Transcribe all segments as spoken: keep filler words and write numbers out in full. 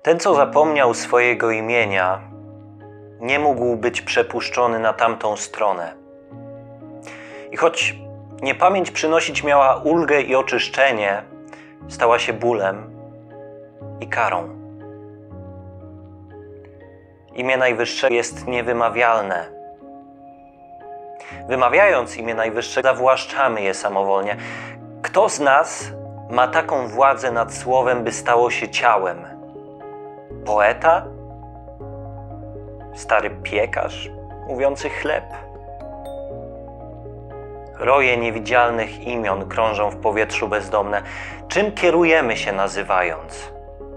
Ten, co zapomniał swojego imienia, nie mógł być przepuszczony na tamtą stronę. I choć niepamięć przynosić miała ulgę i oczyszczenie, stała się bólem i karą. Imię Najwyższego jest niewymawialne. Wymawiając imię Najwyższego, zawłaszczamy je samowolnie. Kto z nas ma taką władzę nad słowem, by stało się ciałem? Poeta? Stary piekarz mówiący chleb? Roje niewidzialnych imion krążą w powietrzu bezdomne. Czym kierujemy się nazywając?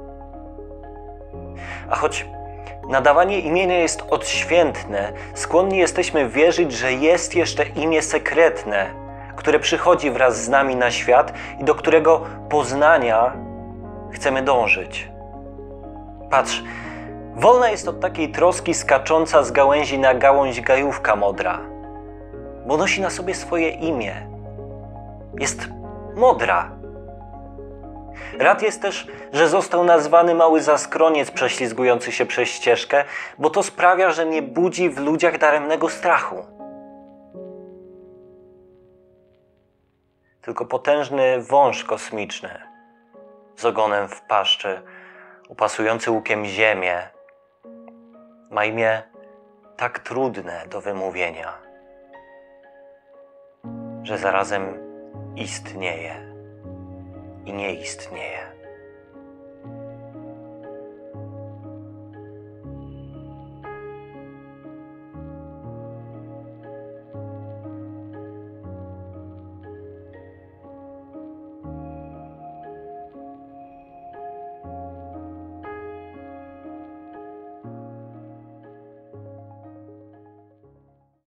A choć nadawanie imienia jest odświętne, skłonni jesteśmy wierzyć, że jest jeszcze imię sekretne, które przychodzi wraz z nami na świat i do którego poznania chcemy dążyć. Patrz, wolna jest od takiej troski skacząca z gałęzi na gałąź gajówka modra, bo nosi na sobie swoje imię. Jest modra. Rad jest też, że został nazwany mały zaskroniec prześlizgujący się przez ścieżkę, bo to sprawia, że nie budzi w ludziach daremnego strachu. Tylko potężny wąż kosmiczny z ogonem w paszczy, upasujący łukiem ziemię, ma imię tak trudne do wymówienia, że zarazem istnieje i nie istnieje.